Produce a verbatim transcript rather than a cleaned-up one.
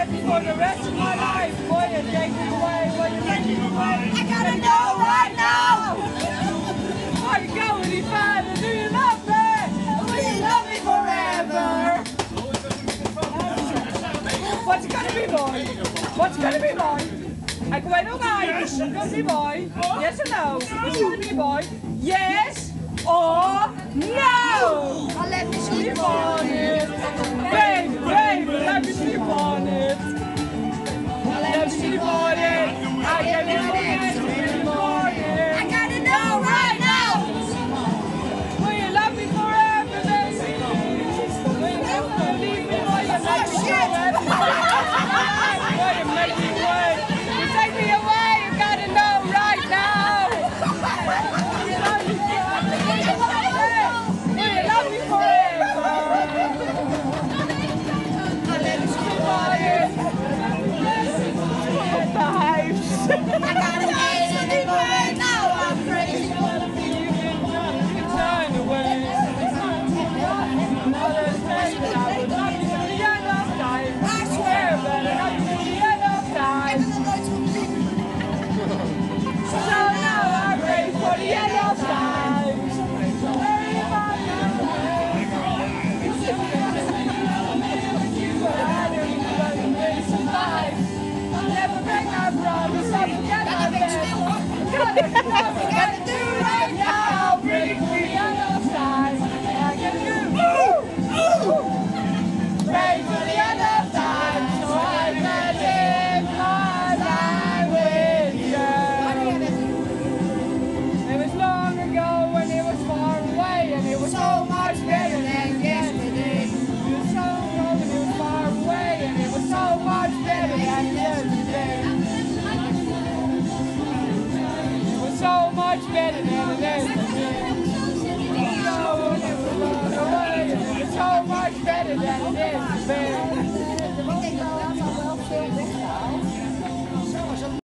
me for the rest of my life. Boy, you take me away, boy, you take me away. I gotta know right now. Are you going any further? Do you love me? Will you love me forever? What's it gonna be, boy? What's it gonna be, boy? I go, I don't mind. It's gonna be, boy. Yes or no? What's it gonna be, boy? Yes or no? I'll let me sleep on it. Baby, baby, let me sleep on it. Let me sleep on it. I can sleep on it. I gotta know right now. Will you love me forever, baby? Will you never leave me? Will you make me forever? Will you make me wait? You take me away. You gotta know right now. Will you love me forever? Will you love me forever? Let me sleep on it. I gotta hate it right now. I'm crazy. You can turn away. Another day that I would love you to the end of time. I swear, but I love you to the end of time. So now I'm ready for the end of time. Never break my promise, I'll forget my best.